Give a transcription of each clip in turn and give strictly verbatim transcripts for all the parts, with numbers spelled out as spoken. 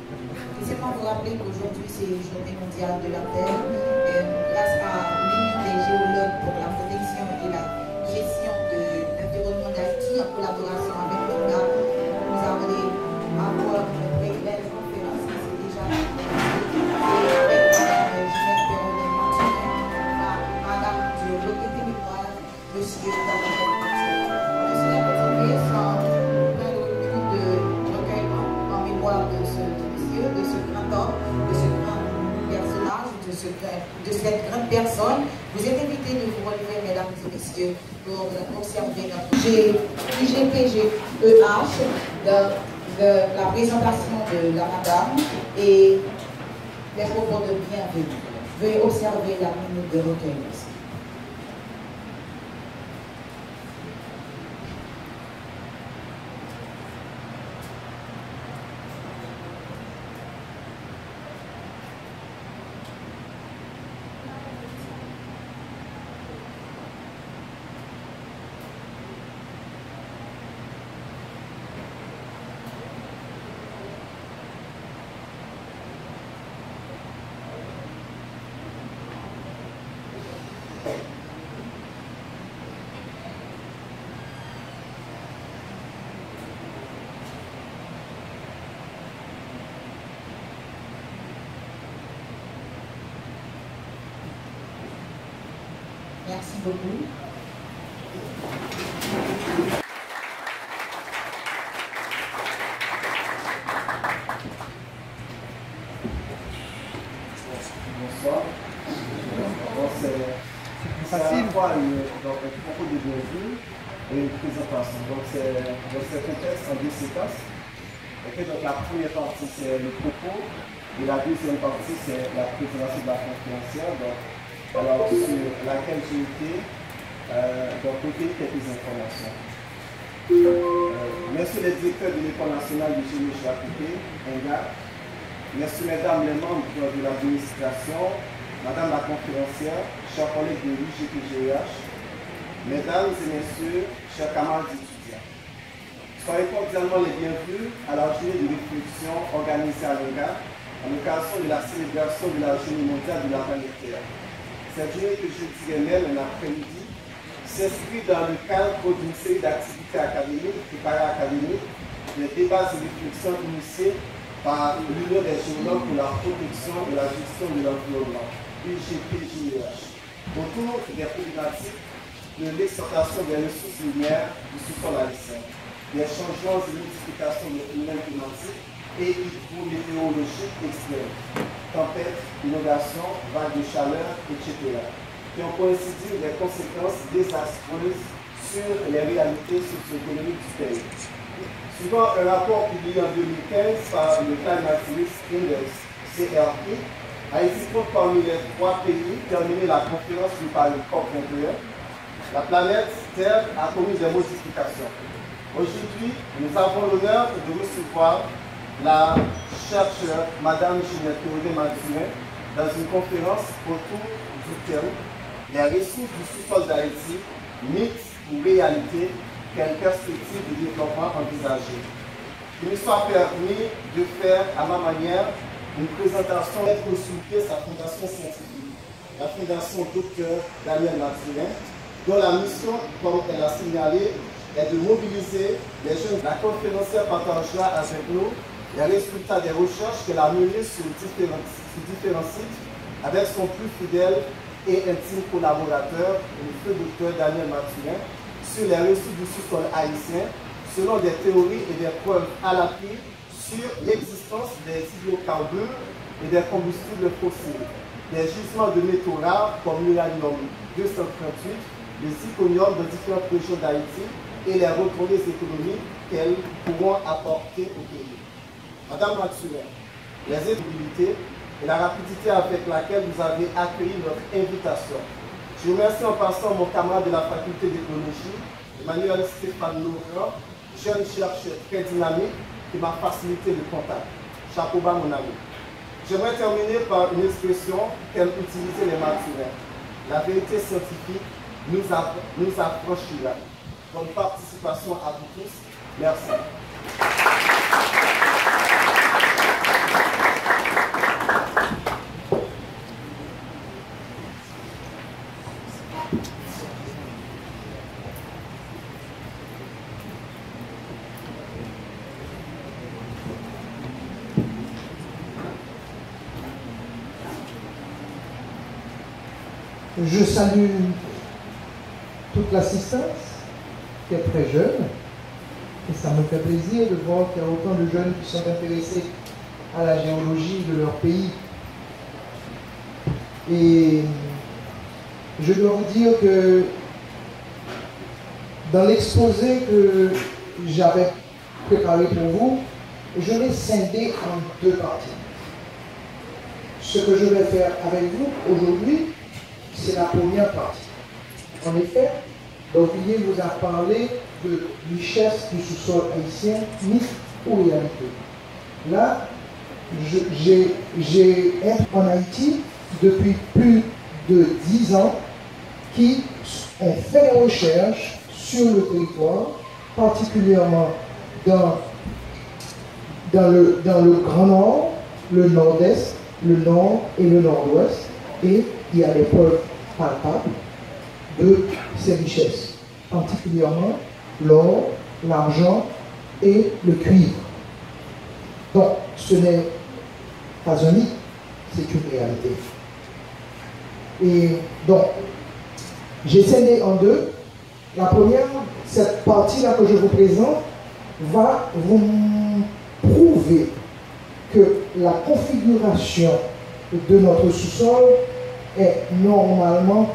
Et seulement vous rappeler qu'aujourd'hui c'est Journée mondiale de la Terre. Et grâce à l'Union des géologues pour la protection et la gestion de l'environnement d'Haïti, en collaboration avec l'O N A, nous avons avoir une très belle conférence qui s'est déjà organisée. Et avec Madame Ginette Perronnet-Martin, Madame de l'Autorité mémoire, Monsieur Daniel Martin. Je serai continuer sans plein de minutes de recueillement en mémoire de ce monsieur, de ce grand homme, de ce grand personnage, de, ce, de cette grande personne. Vous êtes invités de vous relever, mesdames et messieurs, pour observer notre I G P G E H de, de la présentation de la madame et les propos de bienvenue. Veuillez observer la minute de recueillement. Merci beaucoup. Bonsoir. C'est à la fois une, donc, un propos de bienvenue et une présentation. Donc c'est un contexte en deux séquences. Okay, donc la première partie c'est le propos et la deuxième partie c'est la présentation de la conférencière. Donc, alors sur laquelle j'ai été euh, donc recueillir quelques informations. Euh, merci les directeurs de l'École nationale de génie Chapouté, E N G A. Merci mesdames les membres de l'administration, madame la conférencière, chers collègues de l'I G P G E H, mesdames et messieurs, chers camarades étudiants. Soyez cordialement les bienvenus à la journée de réflexion organisée à l'E N G A en l'occasion de la célébration de la journée mondiale de la planète Terre. Cette journée que je dirais même un après-midi s'inscrit dans le cadre d'une série d'activités académiques et para-académiques, des débats et réflexions initiés par l'Union des géologues pour la protection et la gestion de l'environnement, I G P G E H, autour des problématiques de l'exploitation des ressources minières du sous-sol haïtien, des changements et modifications des phénomènes climatiques et hydrométéorologiques extrêmes, tempêtes, inondations, vagues de chaleur, et cetera, qui ont coïncidé des conséquences désastreuses sur les réalités socio-économiques du pays. Suivant un rapport publié en deux mille quinze par le Climate Risk Index, C R I, Haïti compte parmi les trois pays terminé la conférence du Paris COP vingt et un. La planète Terre a connu des modifications. Aujourd'hui, nous avons l'honneur de recevoir la chercheure Madame Ginette Perronnet-Martin dans une conférence autour du thème « Les ressources du sous-sol d'Haïti, mythes ou réalité, quelle perspective de développement envisagée ?» Il me soit permis de faire à ma manière une présentation et de consulter sa fondation scientifique, la fondation Docteur Daniel Martin, dont la mission, comme elle a signalé, est de mobiliser les jeunes. La conférencière partagera avec nous les résultats des recherches qu'elle a menées sur différents, sur différents sites avec son plus fidèle et intime collaborateur, le feu docteur Daniel Martin, sur les ressources du sous-sol haïtien, selon des théories et des preuves à l'appui sur l'existence des hydrocarbures et des combustibles fossiles, des gisements de métaux rares comme l'uranium deux cent trente-huit, le zirconium dans différentes régions d'Haïti et les retombées économiques qu'elles pourront apporter au pays. Madame Mathurin, les éligibilités et la rapidité avec laquelle vous avez accueilli notre invitation. Je remercie en passant mon camarade de la faculté d'écologie, Emmanuel Stéphane Laurent, jeune chercheur très dynamique qui m'a facilité le contact. Chapeau bas mon ami. J'aimerais terminer par une expression qu'aiment utiliser les Mathurins. La vérité scientifique nous, nous affranchira. Bonne participation à vous tous. Merci. Je salue toute l'assistance qui est très jeune. Et ça me fait plaisir de voir qu'il y a autant de jeunes qui sont intéressés à la géologie de leur pays. Et je dois vous dire que dans l'exposé que j'avais préparé pour vous, je l'ai scindé en deux parties. Ce que je vais faire avec vous aujourd'hui, c'est la première partie. En effet, D'Auvilliers vous a parlé de richesse du sous-sol haïtien, mythe ou réalité. Là, j'ai été en Haïti depuis plus de dix ans qui ont fait des recherches sur le territoire, particulièrement dans, dans, le, dans le Grand Nord, le Nord-Est, le Nord et le Nord-Ouest, et il y a des preuves palpables de ces richesses, particulièrement l'or, l'argent et le cuivre. Donc, ce n'est pas un mythe, c'est une réalité. Et donc, j'ai scindé en deux. La première, cette partie-là que je vous présente, va vous prouver que la configuration de notre sous-sol est normalement,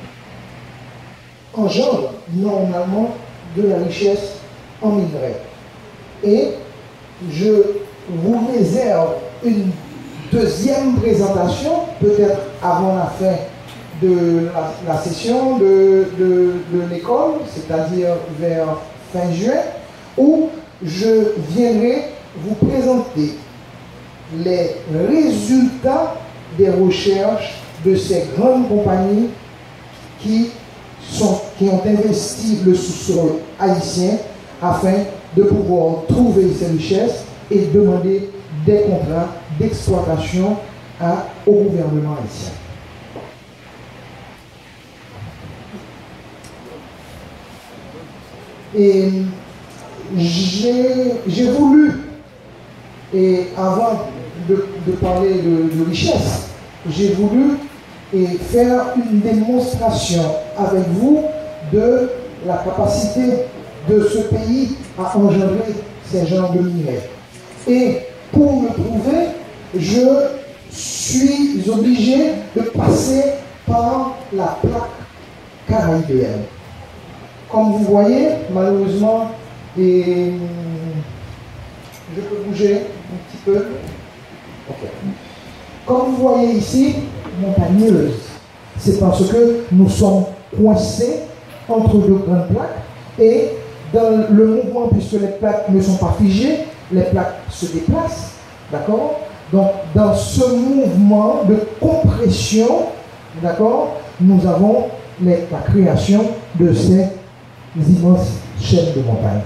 engendre normalement de la richesse en minerai. Et je vous réserve une deuxième présentation, peut-être avant la fin de la, la session de, de, de l'école, c'est-à-dire vers fin juin, où je viendrai vous présenter les résultats des recherches de ces grandes compagnies qui, sont, qui ont investi le sous-sol haïtien afin de pouvoir trouver ces richesses et demander des contrats d'exploitation au gouvernement haïtien. Et j'ai voulu, et avant de, de parler de, de richesse, j'ai voulu et faire une démonstration avec vous de la capacité de ce pays à engendrer ces genres de minerais. Et pour le prouver, je suis obligé de passer par la plaque caribéenne. Comme vous voyez, malheureusement, et je peux bouger un petit peu. Okay. Comme vous voyez ici, montagneuse, c'est parce que nous sommes coincés entre deux grandes plaques et dans le mouvement, puisque les plaques ne sont pas figées, les plaques se déplacent, d'accord? Donc, dans ce mouvement de compression, d'accord, nous avons les, la création de ces immenses chaînes de montagnes.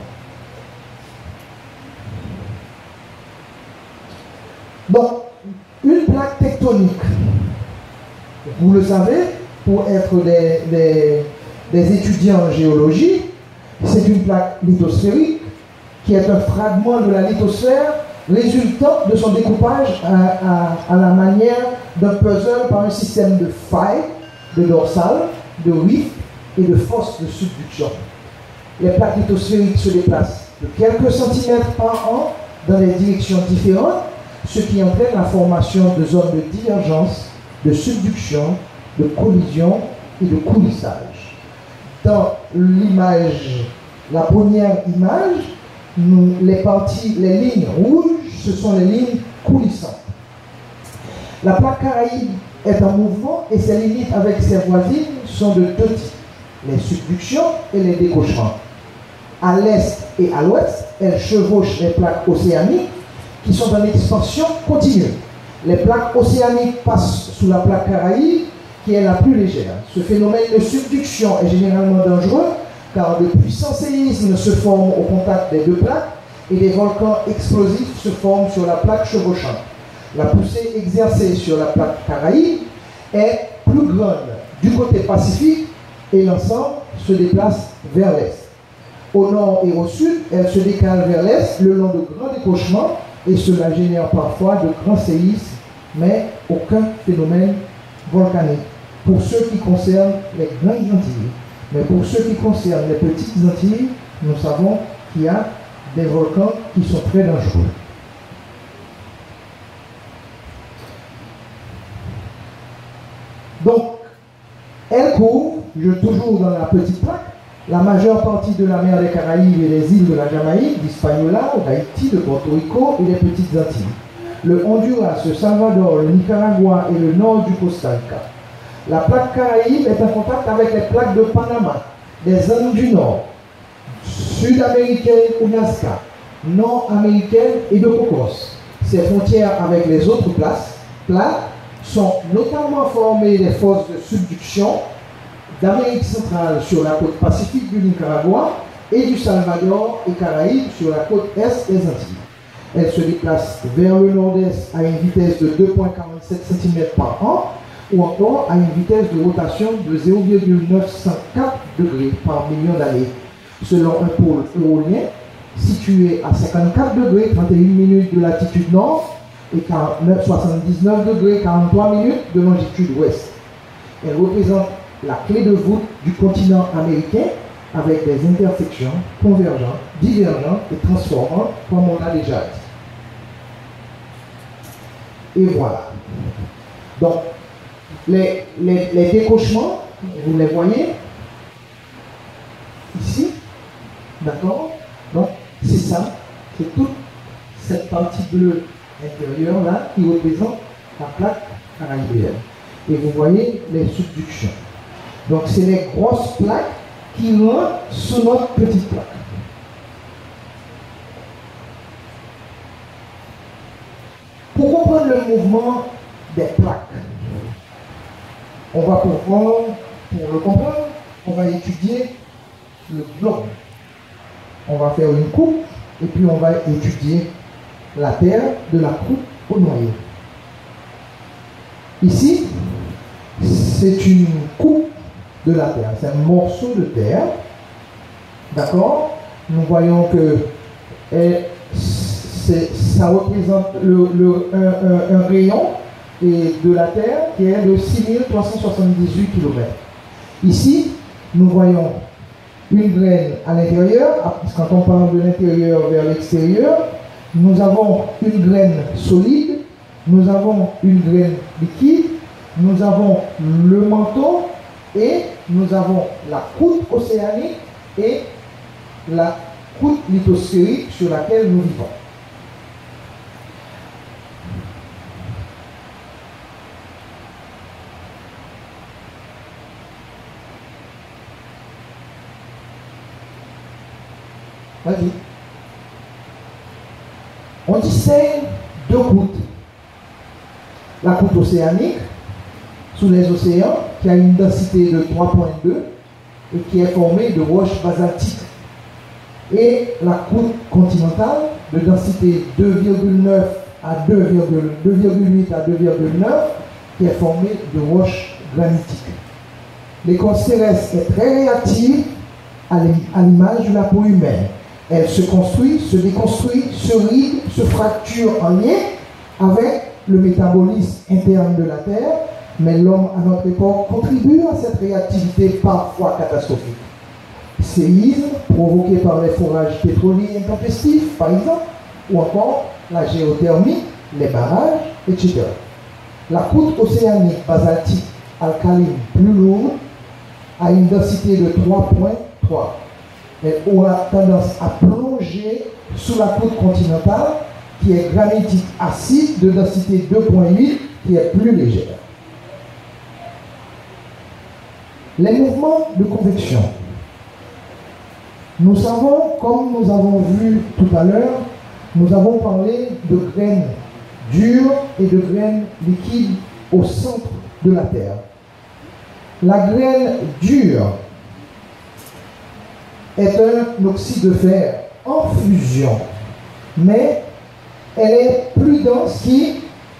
Donc, une plaque tectonique, vous le savez, pour être des, des, des étudiants en géologie, c'est une plaque lithosphérique qui est un fragment de la lithosphère résultant de son découpage à, à, à la manière d'un puzzle par un système de failles, de dorsales, de rifts et de fosses de subduction. Les plaques lithosphériques se déplacent de quelques centimètres par an dans des directions différentes, ce qui entraîne la formation de zones de divergence, de subduction, de collision et de coulissage. Dans l'image, la première image, nous, les parties, les lignes rouges, ce sont les lignes coulissantes. La plaque caraïbe est en mouvement et ses limites avec ses voisines sont de deux types, les subductions et les décochements. À l'est et à l'ouest, elle chevauche les plaques océaniques qui sont en expansion continue. Les plaques océaniques passent sous la plaque caraïbe qui est la plus légère. Ce phénomène de subduction est généralement dangereux car de puissants séismes se forment au contact des deux plaques et des volcans explosifs se forment sur la plaque chevauchante. La poussée exercée sur la plaque caraïbe est plus grande du côté pacifique et l'ensemble se déplace vers l'est. Au nord et au sud, elle se décale vers l'est le long de grands décrochements et cela génère parfois de grands séismes, mais aucun phénomène volcanique. pour ce qui concerne les grandes Antilles. Mais pour ce qui concerne les petites Antilles, nous savons qu'il y a des volcans qui sont très dangereux. Donc, elle couvre, je toujours dans la petite plaque, la majeure partie de la mer des Caraïbes et des îles de la Jamaïque, d'Hispaniola, d'Haïti, de Porto Rico et des petites Antilles. Le Honduras, le Salvador, le Nicaragua et le nord du Costa Rica. La plaque Caraïbe est en contact avec les plaques de Panama, des Andes du Nord, sud-américaines ou Nazca, nord-américaines et de Cocos. Ces frontières avec les autres places, plaques sont notamment formées des forces de subduction d'Amérique centrale sur la côte pacifique du Nicaragua et du Salvador et Caraïbes sur la côte est des Antilles. Elle se déplace vers le nord-est à une vitesse de deux virgule quarante-sept centimètres par an ou encore à une vitesse de rotation de zéro virgule neuf cent quatre degrés par million d'années, selon un pôle éolien situé à cinquante-quatre degrés trente et une minutes de latitude nord et soixante-dix-neuf degrés quarante-trois minutes de longitude ouest. Elle représente la clé de voûte du continent américain avec des intersections convergentes, divergentes et transformantes, comme on a déjà dit. Et voilà. Donc, les, les, les décochements, vous les voyez ici, d'accord? Donc, c'est ça, c'est toute cette partie bleue intérieure là qui représente la plaque caribéenne. Et vous voyez les subductions. Donc, c'est les grosses plaques qui rentrent sous notre petite plaque. Pour comprendre le mouvement des plaques, on va pouvoir, pour le comprendre, on va étudier le globe. On va faire une coupe et puis on va étudier la terre de la coupe au noyau. Ici, c'est une coupe de la terre, c'est un morceau de terre. D'accord? Nous voyons que et ça représente le, le, un, un, un rayon et de la Terre qui est de six mille trois cent soixante-dix-huit kilomètres. Ici, nous voyons une graine à l'intérieur. Quand on parle de l'intérieur vers l'extérieur, nous avons une graine solide, nous avons une graine liquide, nous avons le manteau et nous avons la croûte océanique et la croûte lithosphérique sur laquelle nous vivons. Vas-y. On distingue deux croûtes. La croûte océanique, sous les océans, qui a une densité de trois virgule deux et qui est formée de roches basaltiques. Et la croûte continentale, de densité deux virgule neuf à deux virgule huit à deux virgule neuf, qui est formée de roches granitiques. L'écorce terrestre est très réactive à l'image de la peau humaine. Elle se construit, se déconstruit, se ride, se fracture en lien avec le métabolisme interne de la Terre, mais l'homme à notre époque contribue à cette réactivité parfois catastrophique. Séismes provoqués par les forages pétroliers intempestifs, par exemple, ou encore la géothermie, les barrages, et cetera. La croûte océanique basaltique alcaline plus lourde a une densité de trois virgule trois. Elle aura tendance à plonger sous la croûte continentale qui est granitique acide de densité deux virgule huit qui est plus légère. Les mouvements de convection. Nous savons, comme nous avons vu tout à l'heure, nous avons parlé de graines dures et de graines liquides au centre de la Terre. La graine dure est un oxyde de fer en fusion, mais elle est plus dense qui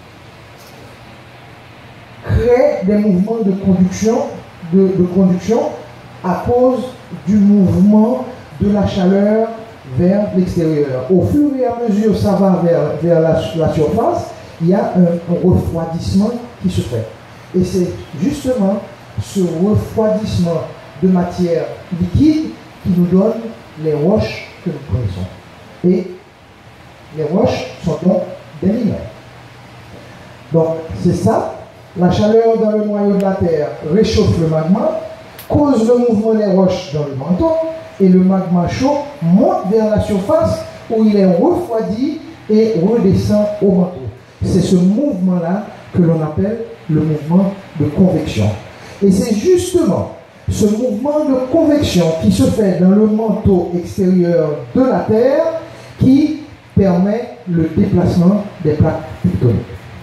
crée des mouvements de conduction, de, de conduction à cause du mouvement de la chaleur vers l'extérieur. Au fur et à mesure que ça va vers, vers la, la surface, il y a un, un refroidissement qui se fait. Et c'est justement ce refroidissement de matière liquide qui nous donne les roches que nous connaissons. Et les roches sont donc des minéraux. Donc c'est ça, la chaleur dans le noyau de la Terre réchauffe le magma, cause le mouvement des roches dans le manteau, et le magma chaud monte vers la surface où il est refroidi et redescend au manteau. C'est ce mouvement-là que l'on appelle le mouvement de convection. Et c'est justement ce mouvement de convection qui se fait dans le manteau extérieur de la Terre qui permet le déplacement des plaques tectoniques.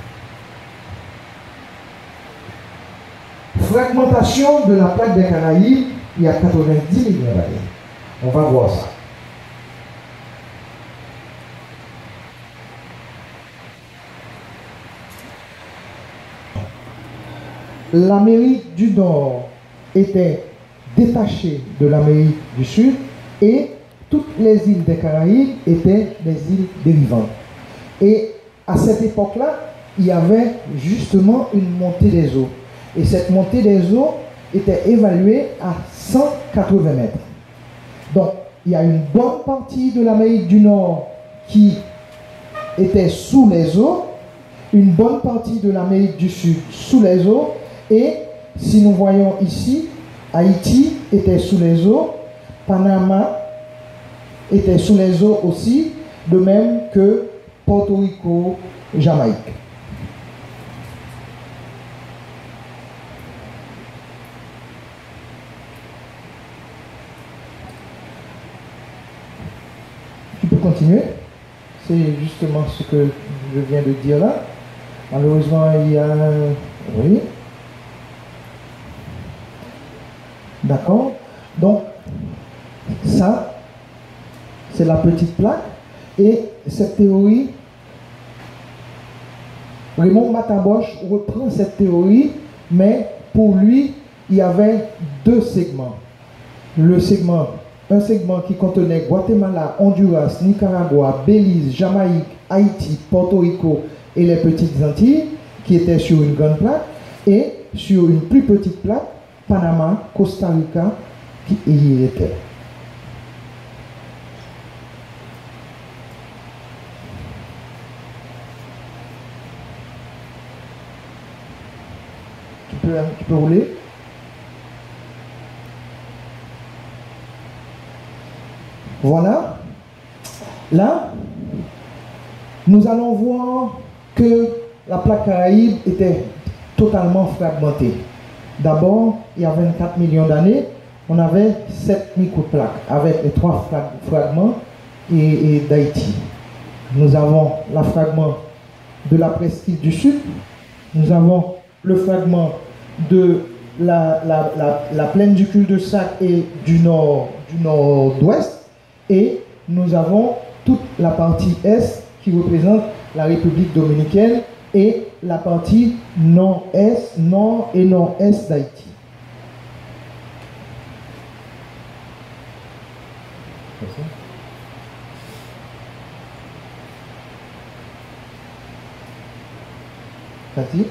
Fragmentation de la plaque des Caraïbes il y a quatre-vingt-dix millions d'années. On va voir ça. L'Amérique du Nord était détachée de l'Amérique du Sud et toutes les îles des Caraïbes étaient des îles dérivantes. Et à cette époque-là, il y avait justement une montée des eaux. Et cette montée des eaux était évaluée à cent quatre-vingts mètres. Donc, il y a une bonne partie de l'Amérique du Nord qui était sous les eaux, une bonne partie de l'Amérique du Sud sous les eaux, et si nous voyons ici, Haïti était sous les eaux, Panama était sous les eaux aussi, de même que Porto Rico, Jamaïque. Tu peux continuer? C'est justement ce que je viens de dire là. Malheureusement, il y a... Oui. D'accord? Donc, ça, c'est la petite plaque. Et cette théorie, Raymond Mataboche reprend cette théorie, mais pour lui, il y avait deux segments. Le segment, un segment qui contenait Guatemala, Honduras, Nicaragua, Belize, Jamaïque, Haïti, Porto Rico et les petites Antilles, qui étaient sur une grande plaque, et sur une plus petite plaque, Panama, Costa Rica, qui y était. Tu peux, tu peux rouler. Voilà. Là, nous allons voir que la plaque Caraïbe était totalement fragmentée. D'abord, il y a vingt-quatre millions d'années, on avait sept microplaques avec les trois fragments et, et d'Haïti. Nous avons le fragment de la presqu'île du Sud, nous avons le fragment de la, la, la, la plaine du cul-de-sac et du nord, du nord-ouest, et nous avons toute la partie est qui représente la République dominicaine et la partie nord-est, nord et nord-est d'Haïti. Vas-y.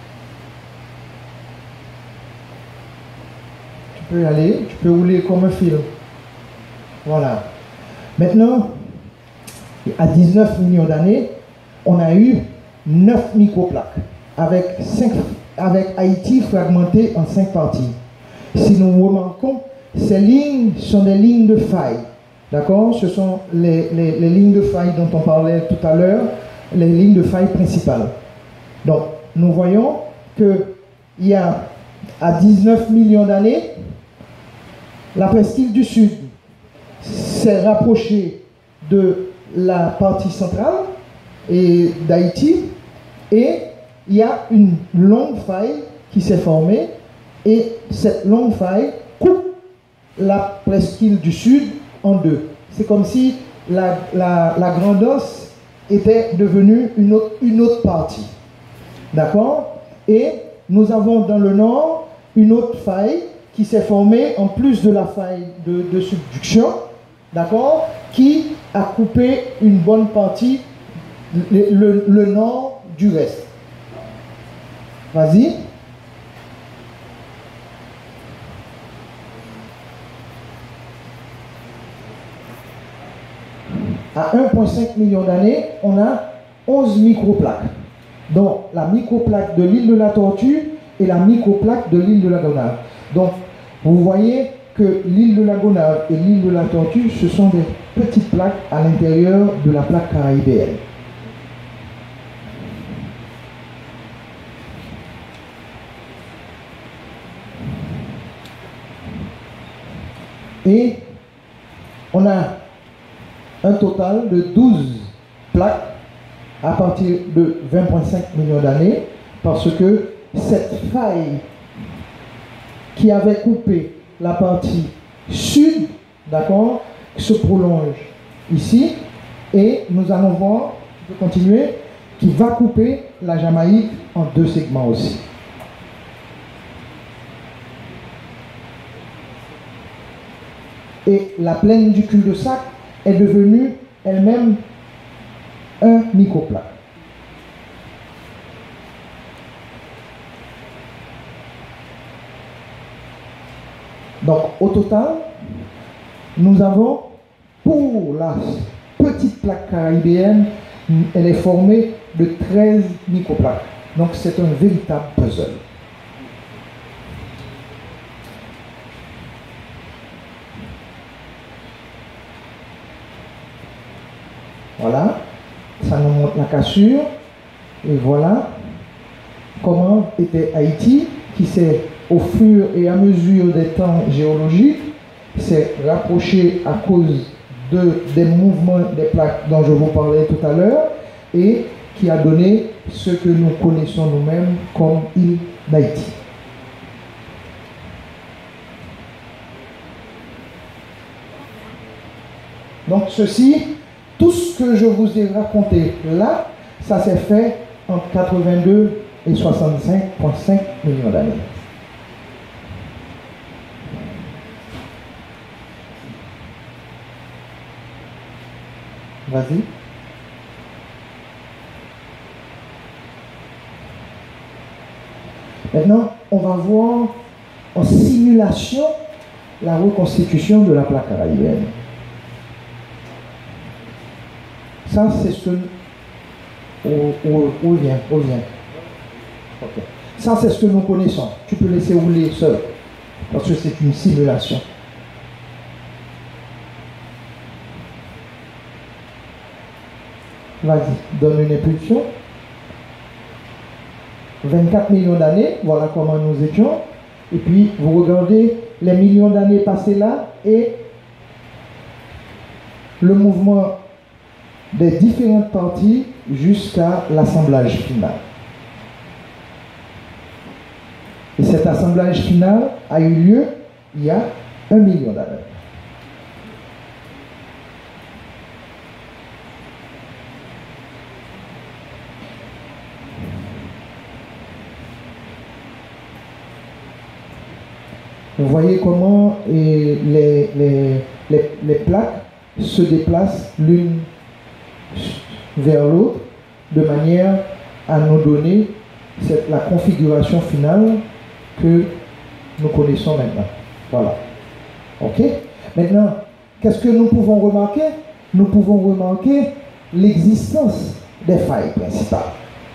Tu peux y aller, tu peux rouler comme un fil. Voilà. Maintenant, à dix-neuf millions d'années, on a eu neuf microplaques avec, cinq, avec Haïti fragmenté en cinq parties. Si nous remarquons, ces lignes sont des lignes de faille. D'accord? Ce sont les, les, les lignes de faille dont on parlait tout à l'heure, les lignes de faille principales. Donc, nous voyons qu'il y a à dix-neuf millions d'années, la presqu'île du Sud s'est rapprochée de la partie centrale et d'Haïti, et il y a une longue faille qui s'est formée, et cette longue faille coupe la presqu'île du Sud en deux. C'est comme si la, la, la Grande Osse était devenue une autre, une autre partie. D'accord? Et nous avons dans le nord une autre faille qui s'est formée en plus de la faille de, de subduction, d'accord, qui a coupé une bonne partie, le, le, le nord du reste. Vas-y. à un virgule cinq million d'années, on a onze microplaques. Donc, la microplaque de l'île de la Tortue et la microplaque de l'île de la Gonâve. Donc, vous voyez que l'île de la Gonâve et l'île de la Tortue, ce sont des petites plaques à l'intérieur de la plaque caribéenne. Et on a un total de douze plaques à partir de vingt virgule cinq millions d'années, parce que cette faille qui avait coupé la partie sud, d'accord, se prolonge ici, et nous allons voir, je peux continuer, qui va couper la Jamaïque en deux segments aussi. Et la plaine du cul-de-sac est devenue elle-même un microplaque. Donc, au total, nous avons, pour la petite plaque caribéenne, elle est formée de treize microplaques. Donc, c'est un véritable puzzle. Voilà, ça nous montre la cassure. Et voilà comment était Haïti, qui s'est, au fur et à mesure des temps géologiques, s'est rapproché à cause de, des mouvements des plaques dont je vous parlais tout à l'heure, et qui a donné ce que nous connaissons nous-mêmes comme île d'Haïti. Donc ceci, tout ce que je vous ai raconté là, ça s'est fait entre quatre-vingt-deux et soixante-cinq virgule cinq millions d'années. Vas-y. Maintenant, on va voir en simulation la reconstitution de la plaque caribéenne. Ça, c'est ce... Où, où, où vient, où vient. Okay. Ça, c'est ce que nous connaissons. Tu peux laisser rouler seul, parce que c'est une simulation. Vas-y, donne une impulsion. vingt-quatre millions d'années, voilà comment nous étions. Et puis, vous regardez les millions d'années passées là et le mouvement des différentes parties jusqu'à l'assemblage final. Et cet assemblage final a eu lieu il y a un million d'années. Vous voyez comment et les, les, les, les plaques se déplacent l'une vers l'autre de manière à nous donner cette, la configuration finale que nous connaissons maintenant. Voilà. Ok? Maintenant, qu'est-ce que nous pouvons remarquer? Nous pouvons remarquer l'existence des failles principales.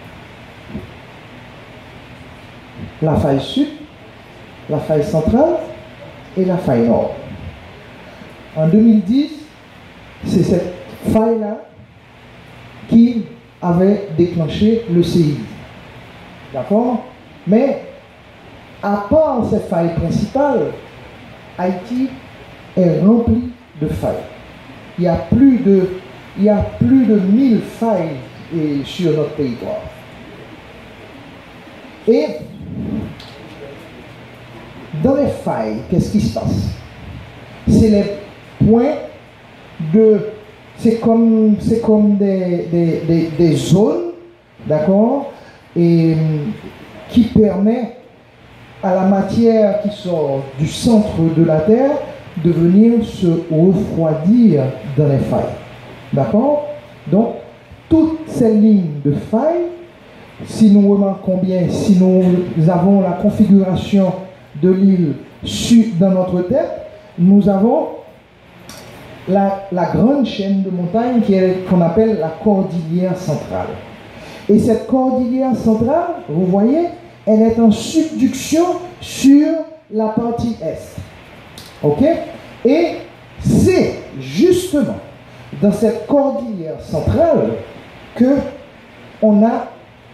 La faille sud, la faille centrale et la faille nord. En deux mille dix, c'est cette faille-là qui avait déclenché le séisme. D'accord? Mais, à part cette faille principale, Haïti est rempli de failles. Il y a plus de, il y a plus de mille failles et, sur notre territoire. Et, dans les failles, qu'est-ce qui se passe? C'est les points de... C'est comme, c'est comme des, des, des, des zones, d'accord, et qui permet à la matière qui sort du centre de la Terre de venir se refroidir dans les failles. D'accord? Donc, toutes ces lignes de failles, si nous remarquons bien, si nous avons la configuration de l'île sud dans notre tête, nous avons la, la grande chaîne de montagnes qu'on appelle la cordillère centrale. Et cette cordillère centrale, vous voyez, elle est en subduction sur la partie est. Ok? Et c'est justement dans cette cordillère centrale que on a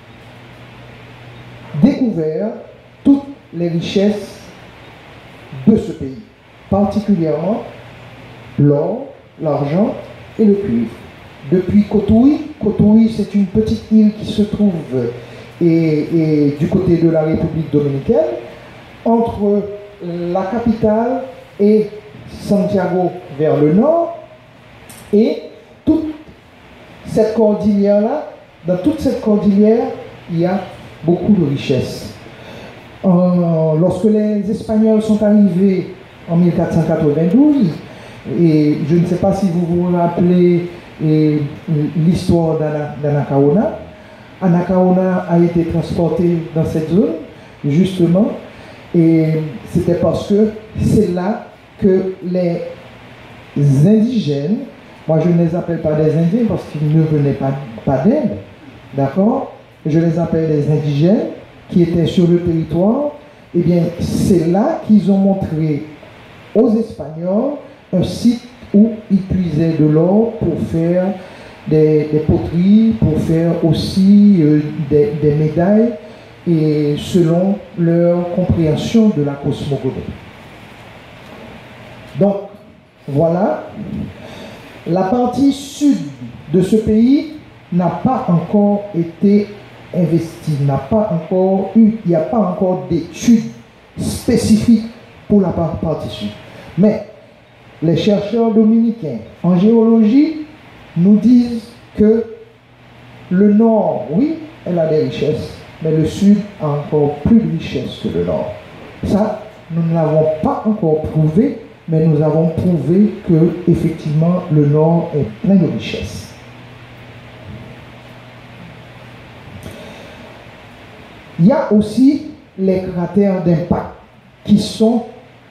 découvert toutes les richesses de ce pays, particulièrement l'or, l'argent et le cuivre. Depuis Kotouï, Kotouï c'est une petite île qui se trouve et, et, du côté de la République dominicaine, entre la capitale et Santiago vers le nord, et toute cette cordillère-là, dans toute cette cordillère, il y a beaucoup de richesses. Euh, lorsque les Espagnols sont arrivés en mille quatre cent quatre-vingt-douze, et je ne sais pas si vous vous rappelez l'histoire d'Anacaona, Anacaona a été transporté dans cette zone, justement, et c'était parce que c'est là que les indigènes, moi je ne les appelle pas des Indiens parce qu'ils ne venaient pas, pas d'Inde, d'accord? Je les appelle des indigènes qui étaient sur le territoire. Et bien c'est là qu'ils ont montré aux Espagnols un site où ils puisaient de l'or pour faire des, des poteries, pour faire aussi euh, des, des médailles, et selon leur compréhension de la cosmogonie. Donc, voilà, la partie sud de ce pays n'a pas encore été investie, n'a pas encore eu, il n'y a pas encore d'études spécifiques pour la partie sud. Mais les chercheurs dominicains en géologie nous disent que le nord, oui, elle a des richesses, mais le sud a encore plus de richesses que le nord. Ça, nous ne l'avons pas encore prouvé, mais nous avons prouvé que, effectivement, le nord est plein de richesses. Il y a aussi les cratères d'impact, qui sont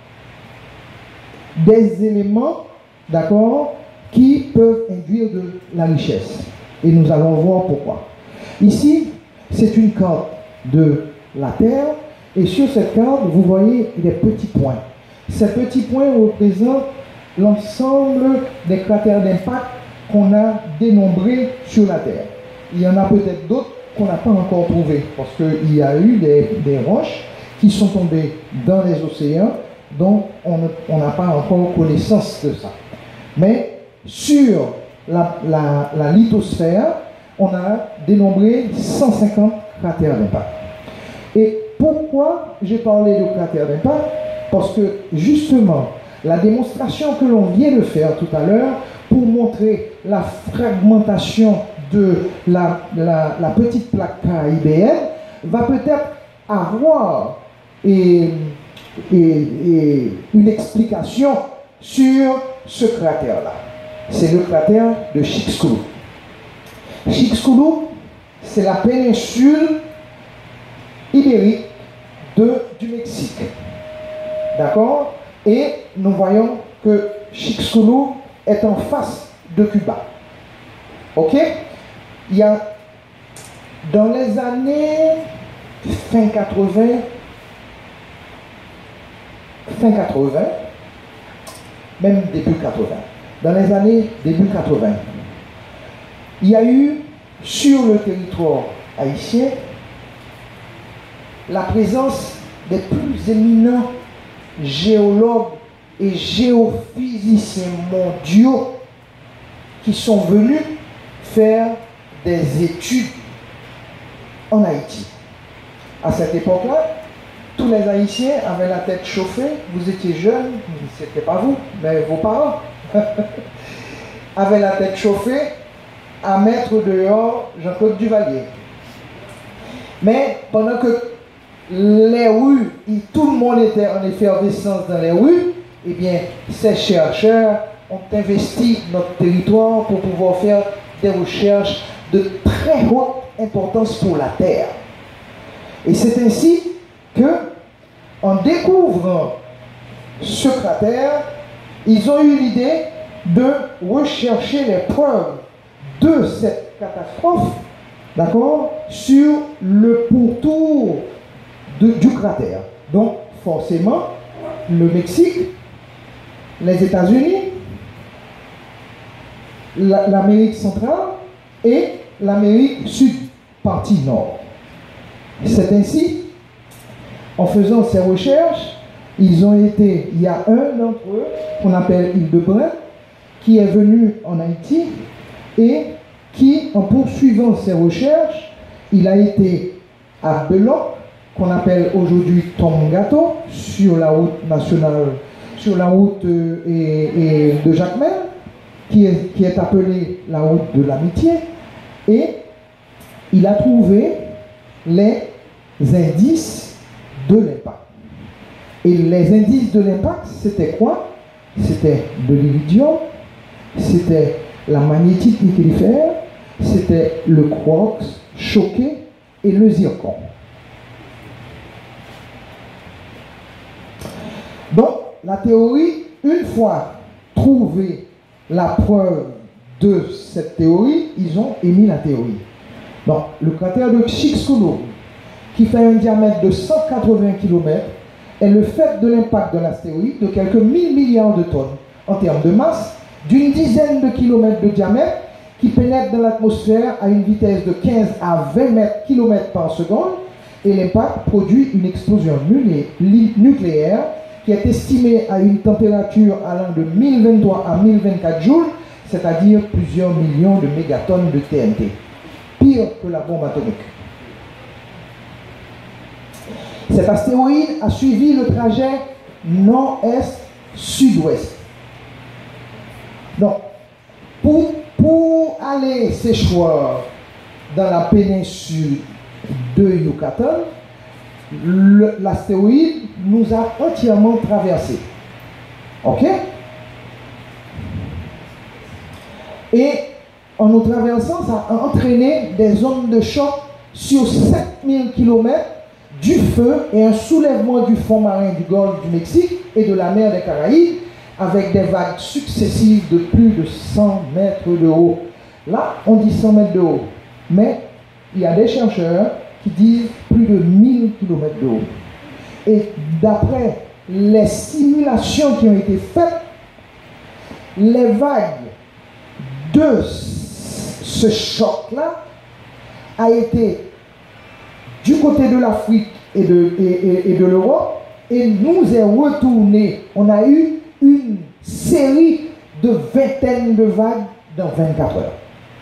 des éléments, d'accord, qui peuvent induire de la richesse. Et nous allons voir pourquoi. Ici, c'est une carte de la Terre, et sur cette carte, vous voyez des petits points. Ces petits points représentent l'ensemble des cratères d'impact qu'on a dénombrés sur la Terre. Il y en a peut-être d'autres qu'on n'a pas encore trouvés, parce qu'il y a eu des, des roches qui sont tombées dans les océans, dont on n'a pas encore connaissance de ça. Mais sur la, la, la lithosphère, on a dénombré cent cinquante cratères d'impact. Et pourquoi j'ai parlé de cratères d'impact? Parce que justement, la démonstration que l'on vient de faire tout à l'heure pour montrer la fragmentation de la, la, la petite plaque caribéenne va peut-être avoir et, et, et une explication sur ce cratère-là. C'est le cratère de Chicxulub. Chicxulub, c'est la péninsule ibérique de, du Mexique. D'accord? Et nous voyons que Chicxulub est en face de Cuba. Ok? Il y a, dans les années fin quatre-vingt, fin quatre-vingt, même début quatre-vingt, dans les années début quatre-vingt, il y a eu sur le territoire haïtien la présence des plus éminents géologues et géophysiciens mondiaux qui sont venus faire des études en Haïti. À cette époque-là, tous les Haïtiens avaient la tête chauffée. Vous étiez jeunes, ce n'était pas vous, mais vos parents avaient la tête chauffée à mettre dehors Jean-Claude Duvalier. Mais pendant que les rues, tout le monde était en effervescence dans les rues, eh bien, ces chercheurs ont investi notre territoire pour pouvoir faire des recherches de très haute importance pour la Terre. Et c'est ainsi que, en découvrant ce cratère, ils ont eu l'idée de rechercher les preuves de cette catastrophe, d'accord, sur le pourtour de, du cratère. Donc, forcément, le Mexique, les États-Unis, l'Amérique centrale et l'Amérique sud, partie nord. C'est ainsi, en faisant ces recherches, ils ont été, il y a un d'entre eux, qu'on appelle Hildebrand, qui est venu en Haïti et qui, en poursuivant ses recherches, il a été à Belloc, qu'on appelle aujourd'hui Tomgato, sur la route nationale, sur la route euh, et, et de Jacmel, qui est, qui est appelée la route de l'amitié, et il a trouvé les indices de l'impact. Et les indices de l'impact, c'était quoi? C'était de l'iridium, c'était la magnétite nickelifère, c'était le quartz choqué et le zircon. Donc, la théorie, une fois trouvé la preuve de cette théorie, ils ont émis la théorie. Donc, le cratère de Chicxulub, qui fait un diamètre de cent quatre-vingts kilomètres, est le fait de l'impact de l'astéroïde de quelques mille milliards de tonnes en termes de masse, d'une dizaine de kilomètres de diamètre, qui pénètre dans l'atmosphère à une vitesse de quinze à vingt kilomètres par seconde, et l'impact produit une explosion nucléaire qui est estimée à une température allant de mille vingt-trois à mille vingt-quatre joules, c'est-à-dire plusieurs millions de mégatonnes de T N T. Pire que la bombe atomique. Cet astéroïde a suivi le trajet nord-est-sud-ouest. Donc, pour, pour aller s'échoir dans la péninsule de Yucatan, l'astéroïde nous a entièrement traversé. Ok? Et en nous traversant, ça a entraîné des zones de choc sur sept mille kilomètres, du feu et un soulèvement du fond marin du golfe du Mexique et de la mer des Caraïbes, avec des vagues successives de plus de cent mètres de haut. Là, on dit cent mètres de haut, mais il y a des chercheurs qui disent plus de mille kilomètres de haut. Et d'après les simulations qui ont été faites, les vagues de ce choc-là a été du côté de l'Afrique et de, et, et, et de l'Europe, et nous est retourné. On a eu une série de vingtaines de vagues dans vingt-quatre heures.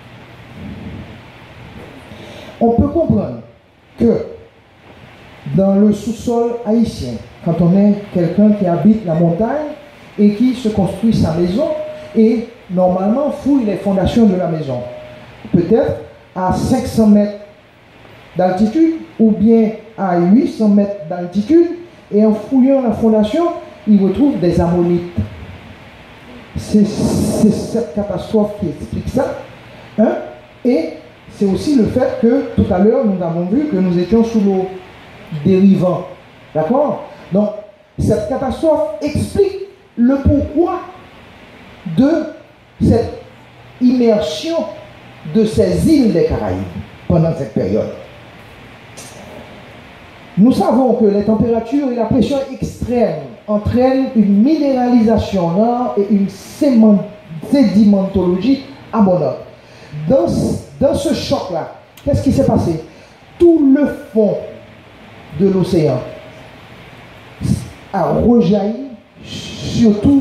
On peut comprendre que dans le sous-sol haïtien, quand on est quelqu'un qui habite la montagne et qui se construit sa maison et normalement fouille les fondations de la maison, peut-être à cinq cents mètres d'altitude ou bien à huit cents mètres d'altitude, et en fouillant la fondation, il retrouve des ammonites. C'est cette catastrophe qui explique ça. Hein? Et c'est aussi le fait que tout à l'heure, nous avons vu que nous étions sous l'eau dérivant. D'accord? Donc, cette catastrophe explique le pourquoi de cette immersion de ces îles des Caraïbes pendant cette période. Nous savons que les températures et la pression extrême entraînent une minéralisation rare et une sédimentologie abondante. Dans, dans ce choc-là, qu'est-ce qui s'est passé? Tout le fond de l'océan a rejailli sur, tout,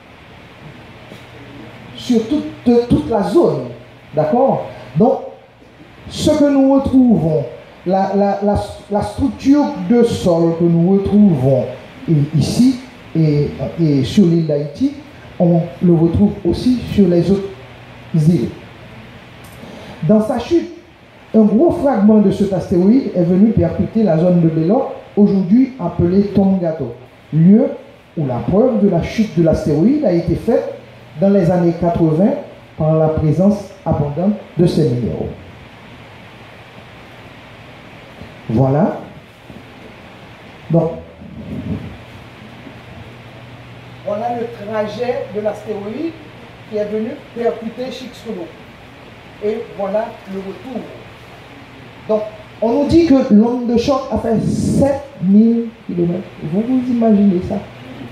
sur toute, toute la zone. D'accord? Donc, ce que nous retrouvons, la, la, la, la structure de sol que nous retrouvons ici et, et sur l'île d'Haïti, on le retrouve aussi sur les autres îles. Dans sa chute, un gros fragment de cet astéroïde est venu percuter la zone de Belloc, aujourd'hui appelée Tomgato, lieu où la preuve de la chute de l'astéroïde a été faite dans les années quatre-vingt par la présence abondante de ces minéraux. Voilà. Donc, voilà le trajet de l'astéroïde qui est venu percuter Chicxulub. Et voilà le retour. Donc, on nous dit que l'onde de choc a fait sept mille kilomètres. Vous vous imaginez ça?